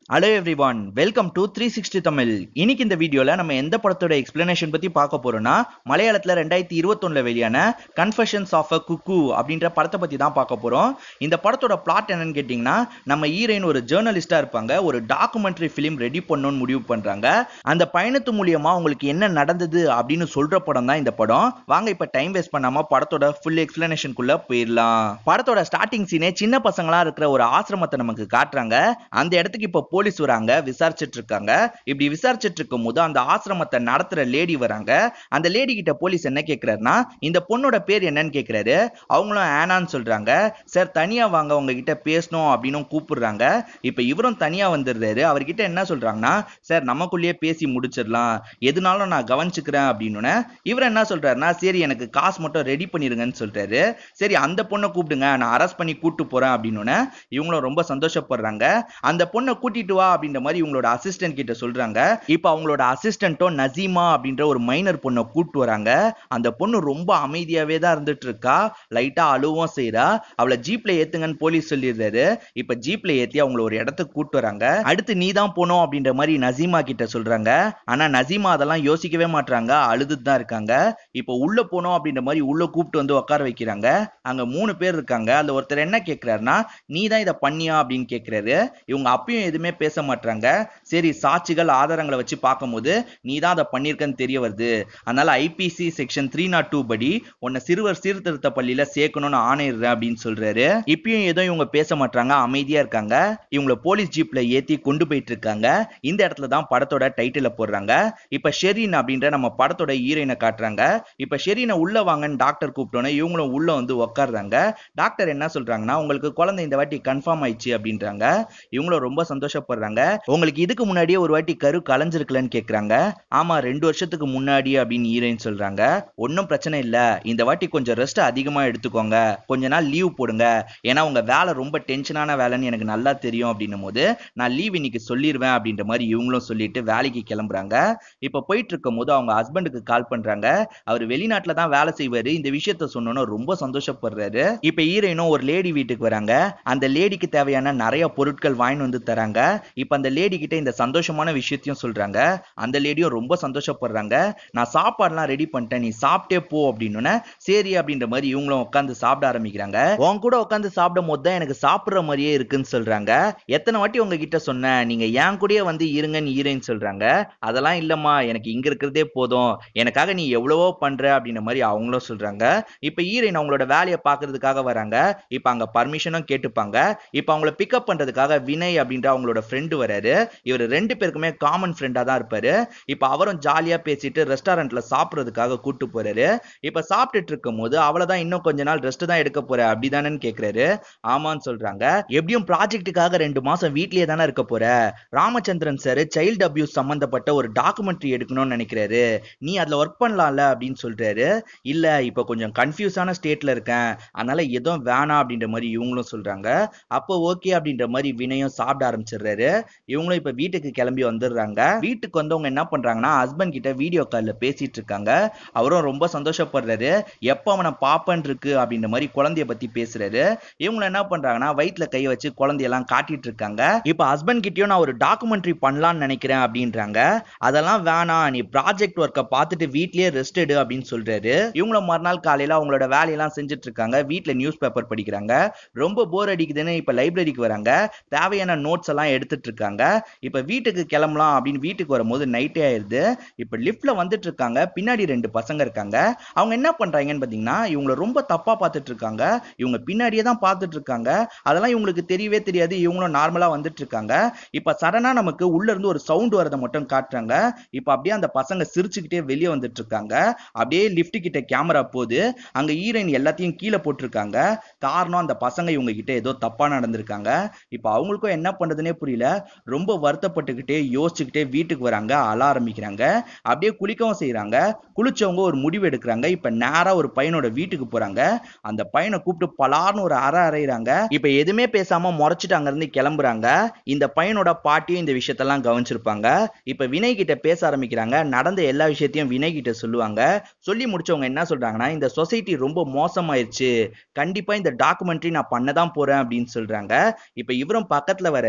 Hello everyone, welcome to 360 Tamil. இன்னைக்கு இந்த வீடியோல நம்ம எந்த படத்தோட எக்ஸ்பிளனேஷன் பத்தி பார்க்க போறோம்னா மலையாளத்துல 2021ல வெளியான கன்ஃபெஷன்ஸ் ஆஃப் அ குக்கு அப்படின்ற படத்தை பத்தி தான் பார்க்க போறோம். இந்த படத்தோட பிளாட் என்னன்னு கேட்டிங்கன்னா, நம்ம ஹீரோயின் ஒரு ஜர்னலிஸ்டா இருப்பாங்க. ஒரு டாக்குமெண்ட்ரி ஃபிலிம் ரெடி பண்ணணும்னு முடிவு பண்றாங்க. அந்த பயணத்து மூலியமா உங்களுக்கு என்ன நடந்தது அப்படின்னு சொல்ற படம் தான் இந்த படம். வாங்க இப்ப டைம் வேஸ்ட் பண்ணாம படத்தோட ஃபுல் எக்ஸ்பிளனேஷனுக்குள்ள போயிடலாம். படத்தோட ஸ்டார்டிங் சீனே சின்ன பசங்களா இருக்கிற ஒரு ஆசிரமத்தை நமக்கு காட்டுறாங்க. அந்த இடத்துக்கு இப்ப போலீஸ் வராங்க, விசாரிச்சிட்டு இருக்காங்க. இப்படி விசாரிச்சிட்டு இருக்கும் போது அந்த ஆசிரமத்தை நடத்துற லேடி வராங்க. அந்த லேடி கிட்ட போலீஸ் என்ன கேக்குறாருன்னா, இந்த பொண்ணோட பேர் என்னன்னு கேக்குறாரு. அவங்களும் ஆனான்னு சொல்றாங்க. சார் தனியா வாங்க, உங்ககிட்ட பேசணும் அப்படின்னு கூப்பிடுறாங்க. இப்ப இவரும் தனியா வந்துடுறாரு. அவர்கிட்ட என்ன சொல்றாங்கன்னா, சார் நமக்குள்ளேயே பேசி முடிச்சிடலாம், எதுனாலும் நான் கவனிச்சுக்கிறேன் அப்படின்னு. இவர் என்ன சொல்றாருன்னா, சரி எனக்கு காசு மட்டும் ரெடி பண்ணிருங்கன்னு சொல்றாரு. சரி அந்த பொண்ணை கூப்பிடுங்க, நான் அரெஸ்ட் பண்ணி கூட்டு போறேன் அப்படின்னு இவங்களும் ரொம்ப சந்தோஷப்படுறாங்க. அந்த பொண்ணை கூட்டிட்டு வா அப்படின்ற மாதிரி இவங்களோட அசிஸ்டன்ட் கிட்ட சொல்றாங்க. இப்ப அவங்களோட அசிஸ்டன்ட்டும் நசீமா அப்படின்ற ஒரு மைனர் பொண்ணை கூட்டு வராங்க. அந்த பொண்ணு ரொம்ப அமைதியாவே தான் இருந்துட்டு இருக்கா. லைட்டா அழுவும் செய்யறா. அவளை ஜீப்ல ஏத்துங்கன்னு போலீஸ் சொல்லிடுறாரு. இப்ப ஜீப்ல ஏத்தி அவங்கள ஒரு இடத்துக்கு கூட்டு வராங்க. அடுத்து நீ தான் போனோம் அப்படின்ற மாதிரி நசீமா கிட்ட சொல்றாங்க. ஆனா நசீமா அதெல்லாம் யோசிக்கவே மாட்டாங்க, அழுதுட்டு தான் இருக்காங்க. இப்ப உள்ள போனோம் அப்படின்ற மாதிரி உள்ள கூப்பிட்டு வந்து உட்கார வைக்கிறாங்க. அங்க 3 பேர் இருக்காங்க. அதுல ஒருத்தர் என்ன கேட்கிறாருன்னா, நீ தான் இதை பண்ணியா அப்படின்னு கேட்கிறாரு. இவங்க அப்பயும் எதுவுமே பேச மாட்டாங்க. சரி சாட்சிகள் ஆதாரங்களை வச்சு பார்க்கும்போது நீ தான் அதை பண்ணிருக்கன்னு தெரிய வருது, அதனால ஐபிசி செக்ஷன் 302 படி உன்னை சிறுவர் சீர்திருத்த பள்ளியில சேர்க்கணும்னு ஆணையிடுறேன் அப்படின்னு சொல்றாரு. இப்பயும் ஏதோ இவங்க பேச மாட்டாங்க, அமைதியா இருக்காங்க. இவங்களை போலீஸ் ஜீப்ல ஏத்தி கொண்டு போயிட்டு இருக்காங்க. இந்த இடத்துல தான் படத்தோட டைட்டில போடுறாங்க. இப்ப ஷெரீன் அப்படின்ற நம்ம படத்தோட ஹீரோயினை காட்டுறாங்க. இப்ப ஷெரீனை உள்ள வாங்கன்னு டாக்டர் கூப்பிட்டோன்னே இவங்களும் உள்ள வந்து உட்கார்றாங்க. டாக்டர் என்ன சொல்றாங்கன்னா, உங்களுக்கு குழந்தை இந்த வாட்டி கன்ஃபார்ம் ஆயிடுச்சு அப்படின்றாங்க. இவங்களும் ரொம்ப சந்தோஷப்படுறாங்க. உங்களுக்கு இதுக்கு முன்னாடியே ஒரு வாட்டி கரு கலைஞ்சிருக்கலன்னு கேக்குறாங்க. ஆமா 2 வருஷத்துக்கு முன்னாடி அப்படின்னு ஹீரோயின் சொல்றாங்க. ஒன்னும் பிரச்சனை இல்ல, இந்த வாட்டி கொஞ்சம் ரெஸ்ட் அதிகமா எடுத்துக்கோங்க, கொஞ்ச நாள் லீவ் போடுங்க, ஏன்னா உங்க வேலை ரொம்ப டென்ஷனான வேலைன்னு எனக்கு நல்லா தெரியும் அப்படின்னும் போது நான் லீவ் இன்னைக்கு சொல்லிடுவேன் அப்படின்ற மாதிரி இவங்களும் சொல்லிட்டு வேலைக்கு கிளம்புறாங்க. இப்ப போயிட்டு இருக்கும் போது அவங்க ஹஸ்பண்டுக்கு கால் பண்றாங்க. அவர் வெளிநாட்டுல தான் வேலை செய்வாரு. இந்த விஷயத்த சொன்னோன்னு ரொம்ப சந்தோஷப்படுறாரு. இப்ப ஹீரோயினும் ஒரு லேடி வீட்டுக்கு வராங்க. அந்த லேடிக்கு தேவையான நிறைய பொருட்கள் வாங்கி வந்து தராங்க. இப்ப அந்த லேடி கிட்ட இந்த சந்தோஷமான விஷயத்தையும் சொல்றாங்க. அந்த லேடியும் ரொம்ப சந்தோஷப்படுறாங்க. நான் சாப்பாடுலாம் ரெடி பண்ணிட்டேன், நீ சாப்பிட்டே போ அப்படின்னு. சரி அப்படின்ற மாதிரி இவங்களும் உட்காந்து சாப்பிட ஆரம்பிக்கிறாங்க. உன் கூட உட்காந்து சாப்பிடும் போது தான் எனக்கு சாப்பிடுற மாதிரியே இருக்குன்னு சொல்றாங்க. எத்தனை வாட்டி உங்ககிட்ட சொன்னேன், நீங்க என் கூடயே வந்து இருங்கன்னு ஹீரோயின் சொல்றாங்க. அதெல்லாம் இல்லம்மா, எனக்கு இங்க இருக்கிறதே போதும், எனக்காக நீ எவ்வளவோ பண்ற அப்படின்ற மாதிரி அவங்களும் சொல்றாங்க. இப்ப ஹீரோயின் அவங்களோட வேலையை பாக்குறதுக்காக வராங்க. இப்ப அங்க பர்மிஷனும் கேட்டுப்பாங்க. இப்ப அவங்கள பிக்கப் பண்றதுக்காக வினய் அப்படின்ற அவங்களோட ஃப்ரெண்டு வராரு. இவர் 2 பேருக்குமே காமன் ஃப்ரெண்டா தான் இருப்பாரு. இப்ப அவரும் ஜாலியா பேசிட்டு ரெஸ்டாரண்ட்ல சாப்பிடுறதுக்காக கூட்டு போறாரு. இப்ப சாப்பிட்டுட்டு இருக்கும் போது அவ்வளவுதான், இன்னும் கொஞ்ச நாள் ரெஸ்ட் தான் எடுக்க போற அப்படிதானேன்னு கேக்குறாரு. ஆமான்னு சொல்றாங்க. எப்படியும் ப்ராஜெக்ட்டுக்காக 2 மாசம் வீட்லயே தானே இருக்க போற, ராமச்சந்திரன் சார் சைல்டு அபியூஸ் சம்பந்தப்பட்ட ஒரு டாக்குமெண்ட்ரி எடுக்கணும்னு நினைக்கிறாரு, நீ அதுல ஒர்க் பண்ணலாம்ல அப்படின்னு சொல்றாரு. இல்ல இப்ப கொஞ்சம் கன்ஃபியூஸான ஸ்டேட்ல இருக்கேன், அதனால எதுவும் வேணாம் அப்படின்ற மாதிரி இவங்களும் சொல்றாங்க. அப்போ ஓகே அப்படின்ற மாதிரி வினயும் சாப்பிட ஆரம்பிச்சிடுறாரு. இவங்களும் இப்ப வீட்டுக்கு கிளம்பி வந்துடுறாங்க. வீட்டுக்கு வந்தவங்க என்ன பண்றாங்கன்னா, ஹஸ்பண்ட் கிட்ட வீடியோ கால்ல பேசிட்டு இருக்காங்க. அவரும் ரொம்ப சந்தோஷப்படுறாரு. எப்ப அவனை பாப்பன் இருக்கு அப்படின்ற மாதிரி குழந்தைய பத்தி பேசுறாரு. இவங்க என்ன பண்றாங்கன்னா, வயிற்றுல கை வச்சு குழந்தையெல்லாம் காட்டிட்டு இருக்காங்க. இப்ப ஹஸ்பண்ட் கிட்டயும் நான் ஒரு டாக்குமெண்ட்ரி பண்ணலாம்னு நினைக்கிறேன் அப்படின்றாங்க. அதெல்லாம் வேணாம், நீ ப்ராஜெக்ட் ஒர்க்கை பார்த்துட்டு வீட்லயே ரெஸ்ட் எடு அப்படின்னு சொல்றாரு. இவங்களும் மறுநாள் காலையில அவங்களோட வேலையெல்லாம் செஞ்சுட்டு இருக்காங்க. வீட்டுல நியூஸ் பேப்பர் படிக்கிறாங்க. ரொம்ப போர் அடிக்குதுன்னு இப்ப லைப்ரரிக்கு வராங்க. தேவையான நோட்ஸ் எல்லாம் எடுத்துட்டு இருக்காங்க. இப்ப வீட்டுக்கு கிளம்பலாம் அப்படின்னு வீட்டுக்கு வரும்போது நைட்டே ஆயிருது. இப்ப லிஃப்ட்ல வந்துட்டு இருக்காங்க. பின்னாடி 2 பசங்க இருக்காங்க. அவங்க என்ன பண்றாங்கன்னு பாத்தீங்கன்னா, இவங்களை ரொம்ப தப்பா பார்த்துட்டு இருக்காங்க. இவங்க பின்னாடியே தான் பார்த்துட்டு இருக்காங்க. அதெல்லாம் இவங்களுக்கு தெரியவே தெரியாது. இவங்களும் நார்மலா வந்துட்டு இருக்காங்க. இப்ப சடனா நமக்கு உள்ள இருந்து ஒரு சவுண்ட் வரதை மட்டும் காட்டுறாங்க. இப்ப அப்படியே அந்த பசங்க சிரிச்சுக்கிட்டே வெளியே வந்துட்டு இருக்காங்க. அப்படியே லிஃப்ட் கிட்ட கேமரா போகுது. அங்க ஹீரோயின் எல்லாத்தையும் கீழே போட்டிருக்காங்க. காரணம் அந்த பசங்க இவங்க கிட்ட ஏதோ தப்பா நடந்திருக்காங்க. இப்ப அவங்களுக்கும் என்ன பண்றதுனே புரியல. ரொம்ப வருத்தப்பட்டுக்கிட்டே யோசிச்சுக்கிட்டே வீட்டுக்கு வராங்க. அழ ஆரம்பிக்கிறாங்க. அப்படியே குளிக்கவும் செய்யறாங்க. குளிச்சவங்க ஒரு முடிவு எடுக்கிறாங்க. இப்ப நேரா ஒரு பையனோட வீட்டுக்கு போறாங்க. அந்த பையனை கூப்பிட்டு பலார்னு ஒரு அறை அறையிறாங்க. இப்ப எதுவுமே பேசாம முறைச்சிட்டு அங்க இருந்து கிளம்புறாங்க. இந்த பையனோட பாட்டியும் இந்த விஷயத்தெல்லாம் கவனிச்சிருப்பாங்க. இப்ப வினய் கிட்ட பேச ஆரம்பிக்கிறாங்க. நடந்த எல்லா விஷயத்தையும் வினய் கிட்ட சொல்லுவாங்க. சொல்லி முடிச்சவங்க என்ன சொல்றாங்கன்னா, இந்த சொசைட்டி ரொம்ப மோசமாயிருச்சு, கண்டிப்பா இந்த டாக்குமெண்ட்ரி நான் பண்ணதான் போறேன் அப்படின்னு சொல்றாங்க. இப்ப இவரும் பக்கத்துல வராரு.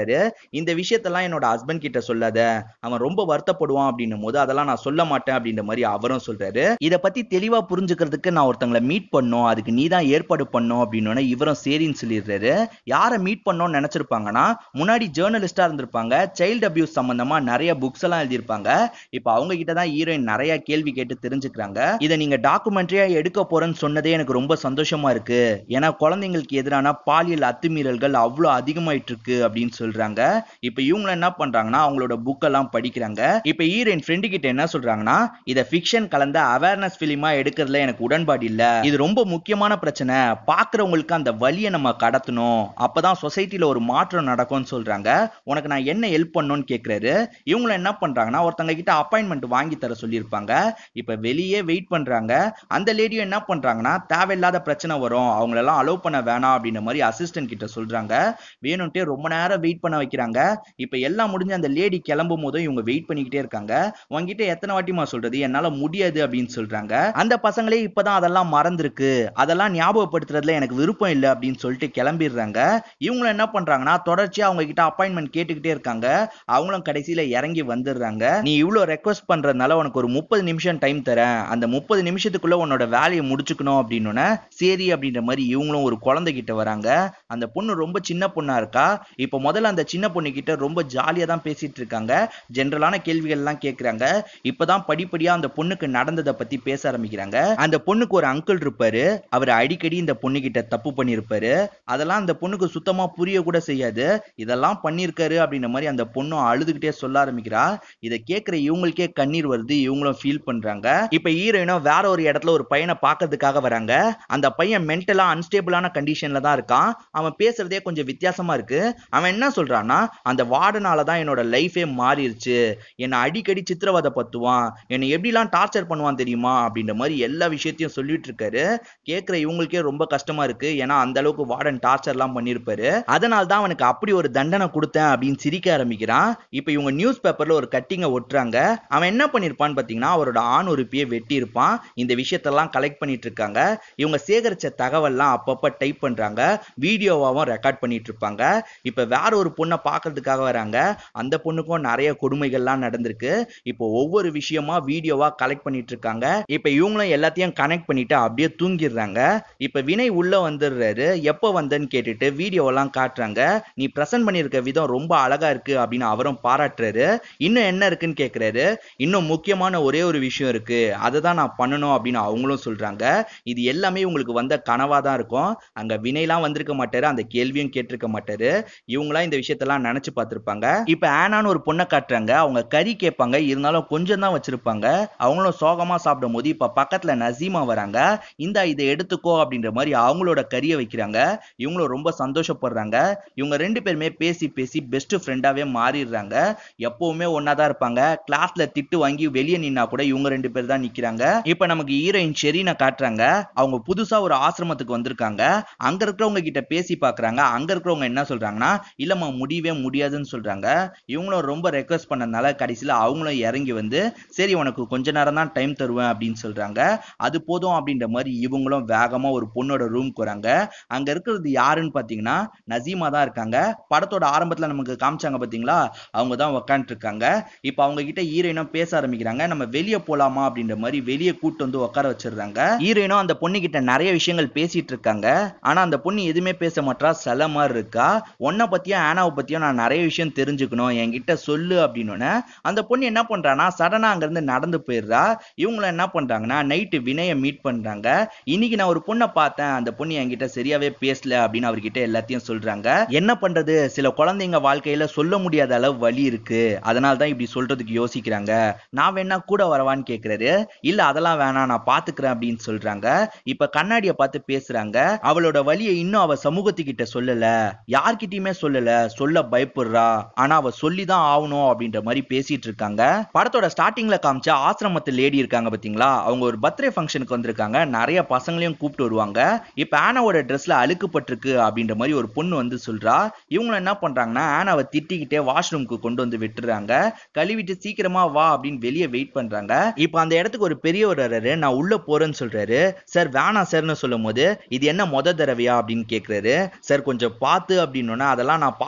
இந்த விஷயத்தெல்லாம் என்னோட ஹஸ்பண்ட் கிட்ட சொல்லாத, அவன் ரொம்ப வருத்தப்படுவான் அப்படின்னும் போது அதெல்லாம் நான் சொல்ல மாட்டேன் அப்படின்ற மாதிரி அவரும் சொல்றாரு. இத பத்தி தெளிவா புரிஞ்சுக்கிறதுக்கு நான் ஒருத்தங்களை மீட் பண்ணோம், அதுக்கு நீ தான் ஏற்பாடு பண்ணும் அப்படின்னு இவரும் சரின்னு சொல்லிடுறாரு. யாரை மீட் பண்ணோம்னு நினைச்சிருப்பாங்கன்னா, முன்னாடி ஜேர்னலிஸ்டா இருந்திருப்பாங்க, சைல்டு அபியூஸ் சம்பந்தமா நிறைய புக்ஸ் எல்லாம் எழுதியிருப்பாங்க. இப்ப அவங்க கிட்ட தான் ஹீரோயின் நிறைய கேள்வி கேட்டு தெரிஞ்சுக்கிறாங்க. இதை நீங்க டாக்குமெண்ட்ரியா எடுக்க போறேன்னு சொன்னதே எனக்கு ரொம்ப சந்தோஷமா இருக்கு, ஏன்னா குழந்தைங்களுக்கு எதிரான பாலியல் அத்துமீறல்கள் அவ்வளவு அதிகமாயிட்டு இருக்கு அப்படின்னு சொல்றாங்க. இப்ப இவங்க என்ன பண்றாங்கன்னா அவங்களோட புக் எல்லாம் படிக்கிறாங்க. இப்ப ஹீரோயின் ஃப்ரெண்டு கிட்ட என்ன சொல்றாங்கன்னா, இத ஃபிக்ஷன் கலந்த அவேர்னஸ் பிலிமா எடுக்கிறதுல எனக்கு உடன்பாடு இல்ல, இது ரொம்ப முக்கியமான பிரச்சனை, பாக்குறவங்களுக்கு அந்த வலியை நம்ம கடத்தணும், அப்பதான் சொசைட்டில ஒரு மாற்றம் நடக்கும்னு சொல்றாங்க. உனக்கு நான் என்ன ஹெல்ப் பண்ணணும்னு கேக்குறாரு. இவங்க என்ன பண்றாங்கன்னா ஒருத்தங்க கிட்ட அப்பாயின்மெண்ட் வாங்கி தர சொல்லியிருப்பாங்க. இப்ப வெளியே வெயிட் பண்றாங்க. அந்த லேடியும் என்ன பண்றாங்கன்னா தேவையில்லாத பிரச்சனை வரும், அவங்களெல்லாம் அலோவ் பண்ண வேணாம் அப்படின்ற மாதிரி அசிஸ்டன்ட் கிட்ட சொல்றாங்க. வேணும்ட்டே ரொம்ப நேரம் வெயிட் பண்ண வைக்கிறாங்க. இப்ப எல்லாம் முடிஞ்சு அந்த லேடி கிளம்பும் போதும் இவங்க வெயிட் பண்ணிக்கிட்டே இருக்காங்க. உங்ககிட்ட எத்தனை வாட்டிமா சொல்றது, என்னால முடியாது அப்படின்னு சொல்றாங்க. அந்த பசங்களே இப்பதான் அதெல்லாம் மறந்துருக்கு, அதெல்லாம் ஞாபகப்படுத்துறதுல எனக்கு விருப்பம் இல்லை அப்படின்னு சொல்லிட்டு கிளம்பிடுறாங்க. இவங்களும் என்ன பண்றாங்கன்னா தொடர்ச்சியா அவங்க கிட்ட அப்பாயின்மெண்ட் கேட்டுக்கிட்டே இருக்காங்க. அவங்களும் கடைசியில இறங்கி வந்துடுறாங்க. நீ இவ்வளவு ரெக்வஸ்ட் பண்றதுனால உனக்கு ஒரு 30 நிமிஷம் டைம் தரேன், அந்த 30 நிமிஷத்துக்குள்ள உன்னோட வேலையை முடிச்சுக்கணும் அப்படின்னு சரி அப்படின்ற மாதிரி இவங்களும் ஒரு குழந்தை கிட்ட வராங்க. அந்த பொண்ணு ரொம்ப சின்ன பொண்ணா இருக்கா. இப்ப முதல்ல அந்த சின்ன பொண்ணு கிட்ட ரொம்ப ஜாலியா தான் பேசிட்டு இருக்காங்க, ஜெனரலான கேள்விகள் எல்லாம் கேக்குறாங்க. இப்பதான் படிப்படியா அந்த பொண்ணுக்கு நடந்ததை பத்தி பேச ஆரம்பிக்கிறாங்க. அந்த பொண்ணுக்கு ஒரு அங்கிள் இருப்பாரு, அவர் அடிக்கடி இந்த பொண்ணு கிட்ட தப்பு பண்ணிருப்பாரு. அதெல்லாம் அந்த பொண்ணுக்கு சுத்தமா புரிய கூட செய்யாது. இதெல்லாம் பண்ணிருக்காரு அப்படின்ற மாதிரி அந்த பொண்ணும் அழுதுகிட்டே சொல்ல ஆரம்பிக்கிறா. இதை கேட்கிற இவங்களுக்கே கண்ணீர் வருது, இவங்களும் ஃபீல் பண்றாங்க. இப்ப ஹீரோயினும் வேற ஒரு இடத்துல ஒரு பையனை பார்க்கறதுக்காக வராங்க. அந்த பையன் மென்டலா அன்ஸ்டேபிளான கண்டிஷன்ல தான் இருக்கான். அவன் பேசுறதே கொஞ்சம் வித்தியாசமா இருக்கு. அவன் என்ன சொல்றான்னா, அந்த வார்டனால தான் என்னோட லைஃபே மாறிடுச்சு, என்னை அடிக்கடி சித்திரவதை பத்துவான், என்னை எப்படிலாம் டார்ச்சர் பண்ணுவான் தெரியுமா அப்படின்ற மாதிரி எல்லா விஷயத்தையும் சொல்லிட்டு இருக்காரு. கேட்கிற இவங்களுக்கே ரொம்ப கஷ்டமா இருக்கு, ஏன்னா அந்த அளவுக்கு வார்டன் டார்ச்சர் எல்லாம் பண்ணிருப்பாரு. அதனால தான் அவனுக்கு அப்படி ஒரு தண்டனை கொடுத்தேன் அப்படின்னு சிரிக்க ஆரம்பிக்கிறான். இப்ப இவங்க நியூஸ் பேப்பர்ல ஒரு கட்டிங்க ஒட்டுறாங்க. அவன் என்ன பண்ணிருப்பான்னு பாத்தீங்கன்னா அவரோட ஆண் உறுப்பியை வெட்டி இருப்பான். இந்த விஷயத்தெல்லாம் கலெக்ட் பண்ணிட்டு இருக்காங்க. இவங்க சேகரிச்ச தகவல்லாம் அப்பப்ப டைப் பண்றாங்க, வீடியோவாவும் ரெக்கார்ட் பண்ணிட்டு இருப்பாங்க. இப்ப வேற ஒரு பொண்ணை பாக்குறதுக்காக வராங்க. அந்த பொண்ணுக்கும் நிறைய கொடுமைகள்லாம் நடந்திருக்கு. இப்போ ஒவ்வொரு விஷயமா வீடியோவா கலெக்ட் பண்ணிட்டு இருக்காங்க. இப்ப இவங்களும் எல்லாத்தையும் கனெக்ட் பண்ணிட்டு அப்படியே தூங்கிடுறாங்க. இப்ப வினய் உள்ள வந்துடுறாரு. எப்ப வந்தன்னு கேட்டுட்டு வீடியோவெல்லாம் காட்டுறாங்க. நீ பிரசன்ட் பண்ணிருக்க விதம் ரொம்ப அழகா இருக்கு அப்படின்னு அவரும் பாராட்டுறாரு. இன்னும் என்ன இருக்குன்னு கேக்குறாரு. இன்னும் முக்கியமான ஒரே ஒரு விஷயம் இருக்கு, அதை தான் நான் பண்ணணும் அப்படின்னு அவங்களும் சொல்றாங்க. இது எல்லாமே உங்களுக்கு வந்த கனவா தான் இருக்கும். அங்க வினைலாம் வந்திருக்க மாட்டாரு, அந்த கேள்வியும் கேட்டிருக்க மாட்டாரு. இவங்களாம் இந்த விஷயத்தெல்லாம் நினைச்சு பார்த்திருப்பாங்க. இப்ப ஆனான்னு ஒரு பொண்ணை காட்டுறாங்க. அவங்க கறி கேட்பாங்க, இருந்தாலும் கொஞ்சம் தான் வச்சிருப்பாங்க. அவங்களும் சோகமா சாப்பிடும் போது இப்ப பக்கத்துல நசீமா வராங்க. இதை எடுத்துக்கோ அப்படின்ற மாதிரி அவங்களோட கறியை வைக்கிறாங்க. இவங்களும் ரொம்ப சந்தோஷப்படுறாங்க. இவங்க ரெண்டு பேருமே பேசி பேசி பெஸ்ட் ஃப்ரெண்டாவே மாறிடுறாங்க. எப்பவுமே ஒன்னாதான் இருப்பாங்க. கிளாஸ்ல திட்டு வாங்கி வெளியே நின்னா கூட இவங்க ரெண்டு பேர் தான் நிக்கிறாங்க. இப்ப நமக்கு ஹீரோயின் ஷெரீனை காட்டுறாங்க. அவங்க புதுசா ஒரு ஆசிரமத்துக்கு வந்திருக்காங்க. அங்க இருக்கிறவங்க கிட்ட பேசி பாக்குறாங்க. அங்க இருக்கிறவங்க என்ன சொல்றாங்கன்னா, இல்லம்மா முடியவே முடியாதுன்னு சொல்றாங்க. இவங்களும் ரொம்ப ரெக்வஸ்ட் பண்ணதுனால கடைசியில அவங்களும் இறங்கி வந்து சரி உனக்கு கொஞ்ச நேரம் தான் டைம் தருவேன் அப்படின்னு சொல்றாங்க. அது போதும் அப்படின்ற மாதிரி இவங்களும் வேகமா ஒரு பொண்ணோட ரூம்க்கு வராங்க. அங்க இருக்கிறது யாருன்னு பாத்தீங்கன்னா நசீமா தான் இருக்காங்க. படத்தோட ஆரம்பத்துல நமக்கு காமிச்சாங்க பாத்தீங்களா, அவங்க தான் உட்காந்துட்டு இருக்காங்க. இப்ப அவங்க கிட்ட ஹீரோயினும் பேச ஆரம்பிக்கிறாங்க. நம்ம வெளியே போலாமா அப்படின்ற மாதிரி வெளியே கூட்டு வந்து உட்கார வச்சிடுறாங்க. ஹீரோயினும் அந்த பொண்ணு கிட்ட நிறைய விஷயங்கள் பேசிட்டு இருக்காங்க. ஆனா அந்த பொண்ணு எதுவுமே பேச மாட்டா, சில மாதிரி இருக்கா. உன்னை பத்தியும் ஆனாவை பத்தியும் நான் நிறைய விஷயம் தெரிஞ்சுக்கணும், என்கிட்ட சொல்லு அப்படின்னு. அந்த பொண்ணு என்ன பண்றானா சடனா அங்க இருந்து நடந்து போயிடுறா. இவங்க என்ன பண்றாங்கன்னா நைட்டு வினய மீட் பண்றாங்க. இன்னைக்கு நான் ஒரு பொண்ணை பார்த்தேன், அந்த பொண்ணு என்கிட்ட சரியாவே பேசல அப்படின்னு அவர்கிட்ட எல்லாத்தையும் சொல்றாங்க. என்ன பண்றது, சில குழந்தைங்க வாழ்க்கையில சொல்ல முடியாத அளவு வலி இருக்கு, அதனால தான் இப்படி சொல்றதுக்கு யோசிக்கிறாங்க. நான் வேணா கூட வரவான்னு கேக்குறாரு. இல்ல அதெல்லாம் வேணாம், நான் பாத்துக்கிறேன் அப்படின்னு சொல்றாங்க. இப்ப கண்ணாடியை பார்த்து பேசுறாங்க. அவளோட வலியை இன்னும் அவ சமூகத்துக்கிட்ட சொல்லல, யார்கிட்டயுமே சொல்லல, சொல்ல பயப்படுறா, ஆனா அவ சொல்லிதான் ஆகணும் அப்படின்ற மாதிரி பேசிட்டு இருக்காங்க. படத்தோட ஸ்டார்டிங்ல காமிச்ச ஆசிரமத்து லேடி இருக்காங்க பாத்தீங்களா, அவங்க ஒரு பர்த்டே ஃபங்க்ஷனுக்கு வந்திருக்காங்க. நிறைய பசங்களையும் கூப்பிட்டு வருவாங்க. இப்ப ஆனாவோட ட்ரெஸ்ல அழுக்குப்பட்டிருக்கு அப்படின்ற மாதிரி ஒரு பொண்ணு வந்து சொல்றா. இவங்க என்ன பண்றாங்கன்னா ஆனாவை திட்டிக்கிட்டே வாஷ்ரூம்க்கு கொண்டு வந்து விட்டுறாங்க. கழுவிட்டு சீக்கிரமா வா அப்படின்னு வெளியே வெயிட் பண்றாங்க. இப்ப அந்த இடத்துக்கு ஒரு பெரியவர் வர்றாரு. நான் உள்ள போறேன்னு சொல்றாரு. சார் வேணாம் சார்னு சொல்லும் போது இது என்ன முத தடவையா அப்படின்னு கேக்குறாரு. சார் கொஞ்சம் பார்த்து அப்படின்னு, அதெல்லாம் நான் பாத்துக்கிறேன்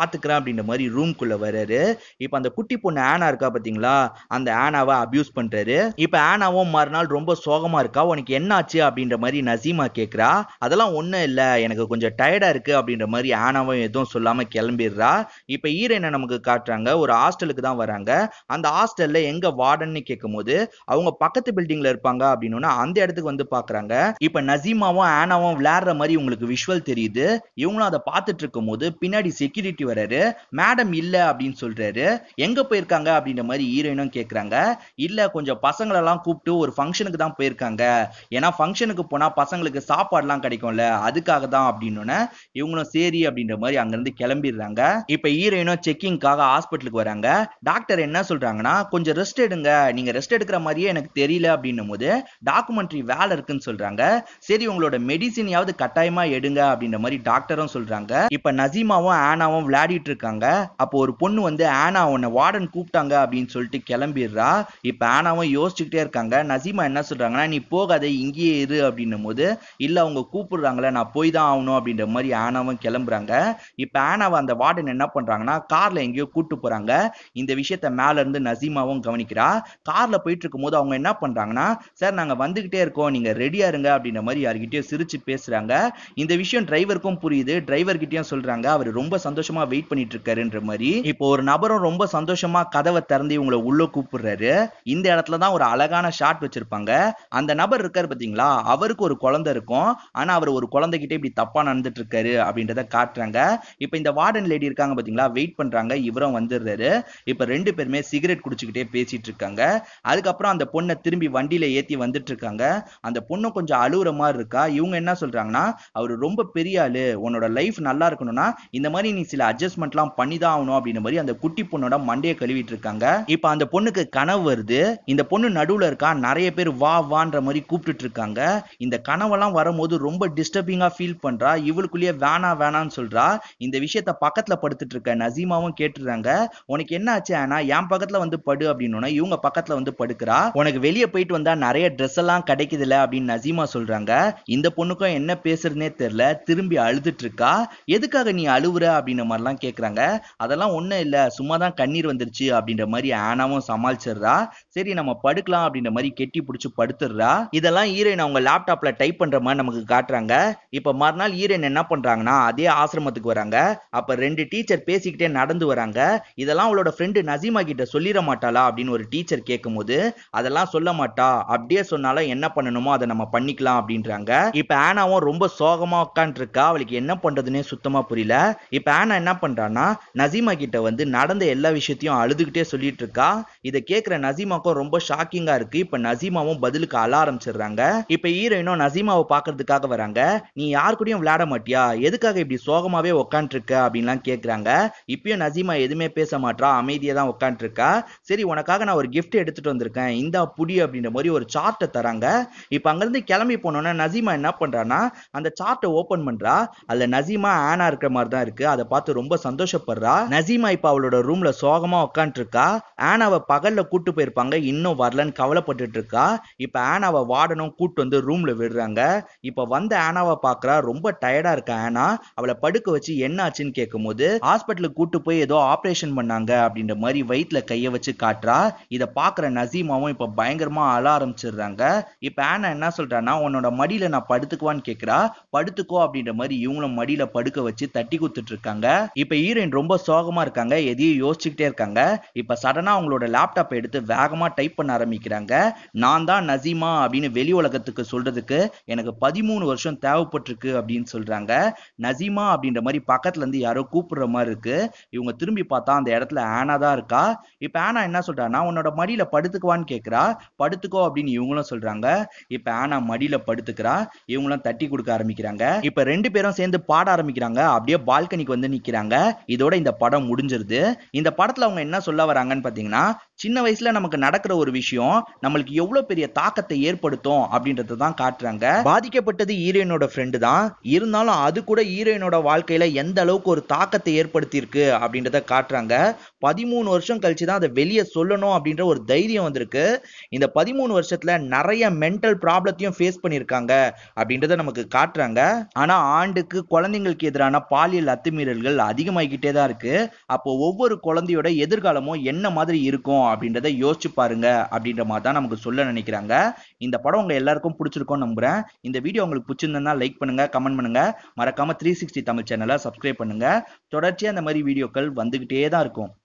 அப்படின்ற மாதிரி ரூம்குள்ள வராரு. இப்ப அந்த குட்டி பொண்ணு ஆனா இருக்கா பாத்தீங்களா, அந்த ஆனாவை அபியூஸ் பண்றாரு. இப்ப ஆனாவும் மறுநாள் ரொம்ப சோகமா இருக்கா. உனக்கு என்ன ஆச்சு அப்படின்ற மாதிரி நசீமா கேக்குறா. அதெல்லாம் ஒண்ணும் இல்ல, எனக்கு கொஞ்சம் டயர்டா இருக்கு அப்படின்ற மாதிரி ஆனாவும் எதுவும் சொல்லாம கிளம்பிடுறா. இப்ப ஹீரோயினை நமக்கு காட்டுறாங்க. ஒரு ஹாஸ்டலுக்கு தான் வராங்க. அந்த ஹாஸ்டல்ல எங்க வார்டன்னு கேட்கும்போது அவங்க பக்கத்து பில்டிங்ல இருப்பாங்க அப்படின்னு அந்த இடத்துக்கு வந்து பாக்குறாங்க. இப்ப நசீமாவும் ஆனாவும் விளையாடுற மாதிரி உங்களுக்கு விஷுவல் தெரியுது. இவங்களும் அதை பார்த்துட்டு இருக்கும் போது பின்னாடி செக்யூரிட்டி வராரு. மேடம் இல்ல அப்படின்னு சொல்றாரு. எங்க போயிருக்காங்க அப்படின்ற மாதிரி ஹீரோயினும் கேக்குறாங்க. இல்ல, கொஞ்சம் பசங்களை எல்லாம் கூப்பிட்டு ஒரு ஃபங்க்ஷனுக்கு தான் போயிருக்காங்க. ஏன்னா ஃபங்க்ஷனுக்கு போனா பசங்களுக்கு சாப்பாடுலாம் கிடைக்கும்ல, அதுக்காக தான் அப்படின்னு இவங்களும் சரி அப்படின்ற மாதிரி அங்கிருந்து கிளம்பிடுறாங்க. இப்ப ஹீரோயினும் செக்கிங்காக ஹாஸ்பிட்டலுக்கு வராங்க. டாக்டர் என்ன சொல்றாங்கன்னா, கொஞ்சம் ரெஸ்ட் எடுங்க, நீங்க ரெஸ்ட் எடுக்கிற மாதிரியே எனக்கு தெரியல அப்படின்னும் போது டாக்குமெண்ட்ரி வேலை இருக்குன்னு சொல்றாங்க. சரி, உங்களோட மெடிசினையாவது கட்டாயமா எடுங்க அப்படின்ற மாதிரி டாக்டரும் சொல்றாங்க. இப்ப நசீமாவும் ஆனாவும் விளையாடிட்டு இருக்காங்க. அப்போ ஒரு பொண்ணு வந்து ஆனா உன்னை வார்டன் கூப்பிட்டாங்க அப்படின்னு சொல்லிட்டு கிளம்பிடுறா. இப்ப ஆனாவும் யோசிச்சுக்கிட்டே இருக்காங்க. நசீமா என்ன சொல்றாங்கன்னா, நீ போகாத, இங்கேயே இரு அப்படின்னும் போது இல்ல, அவங்க கூப்பிடுறாங்களே, நான் போய் தான் ஆகணும் அப்படின்ற மாதிரி ஆனாவும் கிளம்புறாங்க. இப்ப ஆனாவை அந்த வார்டன் என்ன பண்றாங்கன்னா கார்ல எங்கேயோ கூட்டு போறாங்க. இந்த விஷயத்த மேல இருந்து நசீமாவும் கவனிக்கிறா. கார்ல போயிட்டு இருக்கும் போது அவங்க என்ன பண்றாங்கன்னா, சார் நாங்க வந்துகிட்டே இருக்கோம், நீங்க ரெடியா இருங்க அப்படின்ற மாதிரி யார்கிட்டயும் சிரிச்சு பேசுறாங்க. இந்த விஷயம் டிரைவருக்கும் புரியுது. டிரைவர் கிட்டயும் சொல்றாங்க, அவர் ரொம்ப சந்தோஷமா வெயிட் பண்ணிட்டு இருக்காருன்ற மாதிரி. இப்போ ஒரு நபரும் ரொம்ப சந்தோஷமா கதவை திறந்து இவங்களை உள்ள கூப்பிடுறாரு. இந்த இடத்துல தான் ஒரு அழகான ஷாட் வச்சிருப்பாங்க. அந்த நபர் இருக்காரு பாத்தீங்களா, அவருக்கு ஒரு குழந்தை இருக்கும். ஆனா அவர் ஒரு குழந்தைகிட்ட இப்படி தப்பா நடந்துட்டு இருக்காரு அப்படின்றத காட்டுறாங்க. இப்ப இந்த வார்டன் லேடி இருக்காங்க பாத்தீங்களா, வெயிட் பண்றாங்க. இவரும் வந்துடுறாரு. இப்ப ரெண்டு பேருமே சிகரெட் குடிச்சுக்கிட்டே பேசிட்டு இருக்காங்க. அதுக்கப்புறம் அந்த பொண்ணை திரும்பி வண்டியில ஏத்தி வந்துட்டு இருக்காங்க. அந்த பொண்ணு கொஞ்சம் அழுவுற மாதிரி இருக்கா. இவங்க என்ன சொல்றாங்கன்னா, அவரு ரொம்ப பெரிய ஆளு, உன்னோட லைஃப் நல்லா இருக்கணும்னா இந்த மாதிரி நீ சில அட்ஜஸ்ட்மெண்ட்லாம் பண்ணி தான் ஆகணும் அப்படின்ற மாதிரி அந்த குட்டி பொண்ணோட மண்டையை கழுவிட்டு இருக்காங்க. இப்ப அந்த பொண்ணுக்கு கனவு வருது. இந்த பொண்ணு நடுவுல இருக்கா. நிறைய பேர் வா வான்ற மாதிரி கூப்பிட்டு இருக்காங்க. இந்த கனவெல்லாம் வரும்போது ரொம்ப டிஸ்டர்பிங்கா ஃபீல் பண்றா. இவளுக்குள்ளேயே வேணா வேணான்னு சொல்றா. இந்த விஷயத்த பக்கத்துல படுத்துட்டு இருக்க நசீமாவும் கேட்டுறாங்க. உனக்கு என்ன ஆச்சு ஆனா, என் பக்கத்துல வந்து படு அப்படின்னு இவங்க பக்கத்துல வந்து படுக்கிறா. உனக்கு வெளியே போயிட்டு வந்தா நிறைய ட்ரெஸ் எல்லாம் கிடைக்குதுல அப்படின்னு நசீமா சொல்றாங்க. இந்த பொண்ணுக்கும் என்ன பேசுறதுனே தெரியல. திரும்பி அழுதுட்டு இருக்கா. எதுக்காக நீ அழுவுற அப்படின்ற மாதிரிலாம் கேக்குறாங்க. அதெல்லாம் ஒண்ணும் இல்ல, சும்மா தான் கண்ணீர் வந்துருச்சு அப்படின்ற மாதிரி ஆனாவும் சமாளிச்சிடுறா. சரி, நம்ம படுக்கலாம் அப்படின்ற மாதிரி கெட்டி பிடிச்சு படுத்துடுறா. இதெல்லாம் ஹீரோயின் அவங்க லேப்டாப்ல டைப் பண்ற மாதிரி நமக்கு காட்டுறாங்க. இப்ப மறுநாள் ஹீரோயின் என்ன பண்றாங்கன்னா, அதே ஆசிரமத்துக்கு வராங்க. அப்ப ரெண்டு டீச்சர் பேசிக்கிட்டே நடந்து வராங்க. இதெல்லாம் அவளோட ஃப்ரெண்டு நசீமா கிட்ட சொல்லிட மாட்டாளா அப்படின்னு ஒரு டீச்சர் கேட்கும்போது, அதெல்லாம் சொல்ல மாட்டா, அப்படியே சொன்னாலும் என்ன பண்ணணுமோ அதை நம்ம பண்ணிக்கலாம் அப்படின்றாங்க. இப்ப ஆனாவும் ரொம்ப சோகமா உட்கார்ந்து இருக்கா. அவளுக்கு என்ன பண்றதுன்னே சுத்தமா புரியல. இப்ப ஆனா என்ன பண்றான்னா, நசீமா கிட்ட வந்து நடந்த எல்லா விஷயத்தையும் அழுதுகிட்டே சொல்லிட்டு இருக்கா. இதை கேட்கிற நசீமாக்கும் ரொம்ப ஷாக்கிங்கா இருக்கு. இப்ப நசீமாவும் பதிலுக்கு அழ ஆரம்பிச்சிடுறாங்க. இப்ப ஹீரோயினும் நசீமாவை பாக்குறதுக்காக வராங்க. நீ யார் கூடயும் விளையாட மாட்டியா, எதுக்காக இப்படி சோகமாவே உட்கார்ந்து இருக்க அப்படின்லாம் கேக்குறாங்க. இப்பயும் நசீமா எதுவுமே பேச மாட்டா, அமைதியா தான் உட்கார்ந்து இருக்கா. சரி, உனக்காக நான் ஒரு கிஃப்ட் எடுத்துட்டு வந்திருக்கேன், இந்தா புடி அப்படின்ற மாதிரி ஒரு சார்ட்டை தராங்க. இப்ப அங்கிருந்து கிளம்பி போனோம்னா நசீமா என்ன பண்றான்னா, அந்த சார்ட்டை ஓபன் பண்றா. அதுல நசீமா ஆனா இருக்கிற மாதிரி தான் இருக்கு. அதை பார்த்து ரொம்ப சந்தோஷப்படுறா. நசீமா இப்ப அவளோட ரூம்ல சோகமா உட்கார்ந்து இருக்கா. ஆனாவை பகல்ல கூட்டு போயிருப்பாங்க, இன்னும் வரலன்னு கவலைப்பட்டுட்டு இருக்கா. இப்ப ஆனாவை வார்டனும் கூட்டு வந்து ரூம்ல விடுறாங்க. இப்ப வந்த ஆனாவை பாக்குறா. ரொம்ப டயர்டா இருக்க ஆனா அவளை படுக்க வச்சு என்ன ஆச்சுன்னு கேட்கும்போது, ஹாஸ்பிட்டலுக்கு கூட்டு போய் ஏதோ ஆபரேஷன் பண்ணாங்க அப்படின்ற மாதிரி வயிற்றுல கைய வச்சு காட்டுறா. இதை பாக்குற நசீமாவும் இப்ப பயங்கரமா அழ ஆரம்பிச்சிடுறாங்க. இப்ப ஆனா என்ன சொல்றான்னா, உன்னோட மடியில நான் படுத்துக்குவான்னு கேக்குறா. படுத்துக்கோ அப்படின்ற மாதிரி இவங்களும் மடியில படுக்க வச்சு தட்டி குத்துட்டு இருக்காங்க. இப்ப ஹீரோயின் ரொம்ப சோகமா இருக்காங்க, எதையும் யோசிச்சுக்கிட்டே இருக்காங்க. இப்ப சடனா அவங்களோட லேப்டாப் எடுத்து வேகமா டைப் பண்ண ஆரம்பிக்கிறாங்க. நான் தான் நசீமா அப்படின்னு வெளி உலகத்துக்கு சொல்றதுக்கு எனக்கு 13 வருஷம் தேவைப்பட்டிருக்கு அப்படின்னு சொல்றாங்க. நசீமா அப்படின்ற மாதிரி பக்கத்துல இருந்து யாரோ கூப்பிடுற மாதிரி இருக்கு. இவங்க திரும்பி பார்த்தா அந்த இடத்துல ஆனா தான் இருக்கா. இப்ப ஆனா என்ன சொல்றான்னா, உன்னோட மடியில படுத்துக்குவான்னு கேக்குறா. படுத்துக்கோ அப்படின்னு இவங்களும் சொல்றாங்க. இப்ப ஆனா மடியில படுத்துக்கிறா. இவங்களும் தட்டி கொடுக்க ஆரம்பிக்கிறாங்க. இப்ப ரெண்டு பேரும் சேர்ந்து பாட ஆரம்பிக்கிறாங்க. அப்படியே பால்கனிக்கு வந்து நிக்கிறாங்க. இதோட இந்த படம் முடிஞ்சிருது. இந்த படத்துல அவங்க என்ன சொல்ல வராங்கன்னு பாத்தீங்கன்னா, சின்ன வயசுல நமக்கு நடக்கிற ஒரு விஷயம் நம்மளுக்கு எவ்வளவு பெரிய தாக்கத்தை ஏற்படுத்தும் அப்படின்றத தான் காட்டுறாங்க. பாதிக்கப்பட்டது ஹீரோயினோட ஃப்ரெண்டு தான், இருந்தாலும் அது கூட ஹீரோயினோட வாழ்க்கையில எந்த அளவுக்கு ஒரு தாக்கத்தை ஏற்படுத்தி இருக்கு அப்படின்றத காட்டுறாங்க. 13 வருஷம் கழிச்சு தான் அதை வெளியே சொல்லணும் அப்படின்ற ஒரு தைரியம் வந்திருக்கு. இந்த 13 வருஷத்துல நிறைய மென்டல் ப்ராப்ளத்தையும் ஃபேஸ் பண்ணியிருக்காங்க அப்படின்றத நமக்கு காட்டுறாங்க. ஆனா ஆண்டுக்கு குழந்தைங்களுக்கு எதிரான பாலியல் அத்துமீறல்கள் அதிகமாகிட்டு வந்துகிட்டே தான் இருக்கு. அப்போ ஒவ்வொரு குழந்தையோட எதிர்காலமும் என்ன மாதிரி இருக்கும் அப்படின்றத யோசிச்சு பாருங்க அப்படின்ற மாதிரி தான் நமக்கு சொல்ல நினைக்கிறாங்க. இந்த படம் உங்க எல்லாருக்கும் பிடிச்சிருக்கும்னு நம்புறேன். இந்த வீடியோ உங்களுக்கு பிடிச்சிருந்தா லைக் பண்ணுங்க, கமெண்ட் பண்ணுங்க, மறக்காம 360 தமிழ் சேனலை சப்ஸ்கிரைப் பண்ணுங்க. தொடர்ச்சியா இந்த மாதிரி வீடியோக்கள் வந்துகிட்டே தான் இருக்கும்.